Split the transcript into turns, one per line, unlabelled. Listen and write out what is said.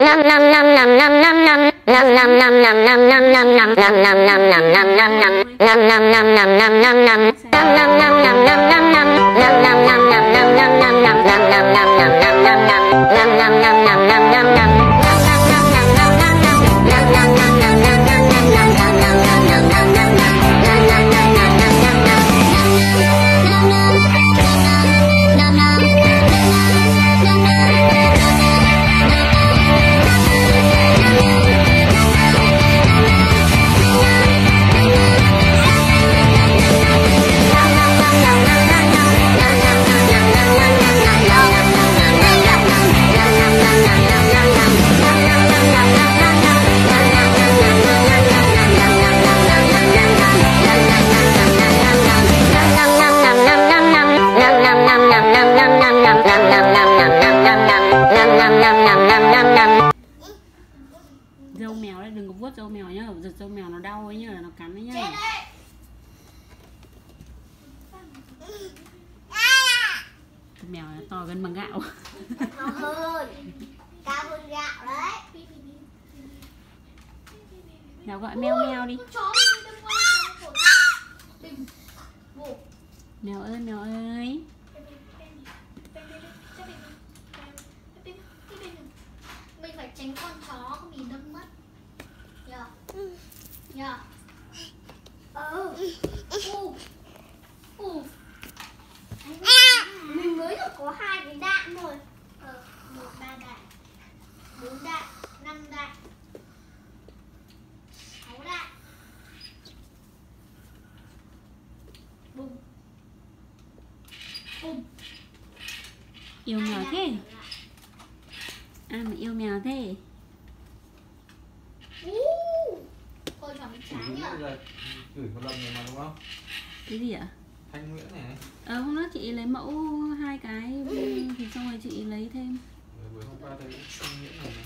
Dâu mèo đấy, đừng có vuốt dâu mèo nhá, giật dâu mèo nó đau ấy nhá, nó cắn đấy nhá. Mèo nó to gần bằng gạo.
To hơn, cao hơn gạo đấy.
Nào gọi mèo mèo đi. Mèo ơi, mèo ơi.
Mình phải tránh con chó không bị đâm mất. Nhờ. Nhờ. Mình mới được có 2 cái đạn thôi. 1, 3 đạn, 4 đạn, 5 đạn, 6 đạn. Bùm. Bùm.
Yêu mèo thế. Ai mà yêu mèo thế?
Thôi chẳng bị chán nhở.
Gửi một lần rồi mà đúng không?
Cái gì ạ?
Thanh Nguyễn này.
Hôm đó chị lấy mẫu 2 cái thì xong rồi chị lấy thêm.
Vừa hôm qua thấy Thanh Nguyễn này.